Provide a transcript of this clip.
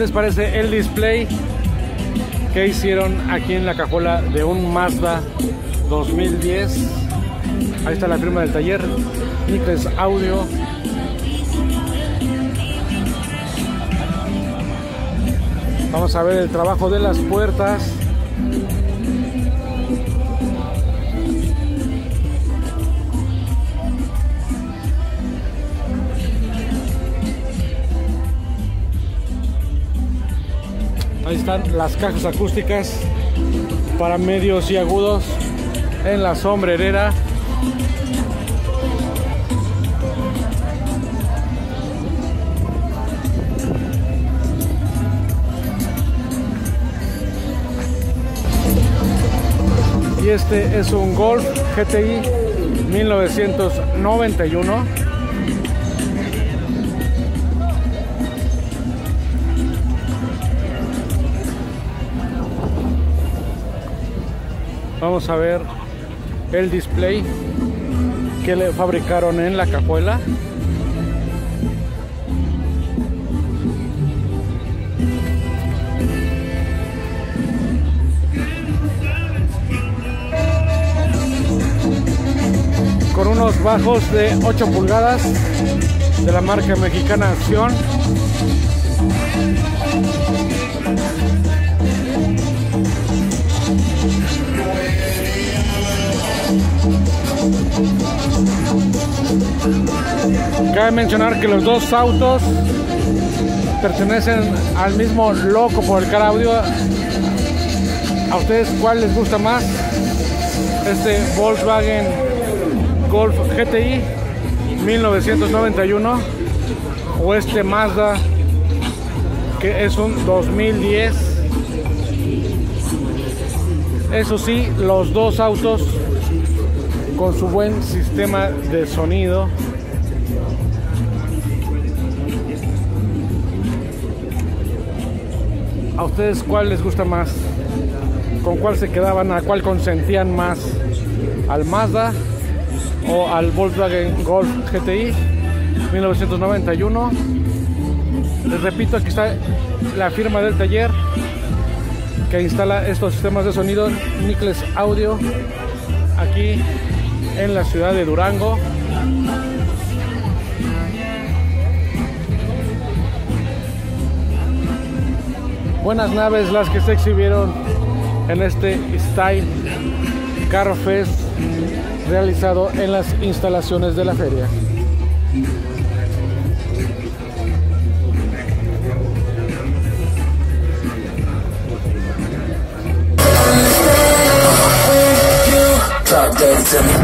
les parece el display que hicieron aquí en la cajuela de un Mazda 2010? Ahí está la firma del taller, Nicles Audio. Vamos a ver el trabajo de las puertas. Ahí están las cajas acústicas para medios y agudos en la sombrerera. Y este es un Golf GTI 1991. Vamos a ver el display que le fabricaron en la cajuela. Con unos bajos de 8 pulgadas de la marca mexicana Acción. Cabe mencionar que los dos autos pertenecen al mismo loco por el Car Audio. ¿A ustedes cuál les gusta más? Este Volkswagen Golf GTI 1991 o este Mazda que es un 2010. Eso sí, los dos autos con su buen sistema de sonido. ¿A ustedes cuál les gusta más? ¿Con cuál se quedaban? ¿A cuál consentían más? ¿Al Mazda o al Volkswagen Golf GTI 1991? Les repito, aquí está la firma del taller que instala estos sistemas de sonido, Nicles Audio, aquí en la ciudad de Durango. Buenas naves las que se exhibieron en este Style Car Fest realizado en las instalaciones de la feria. Top days and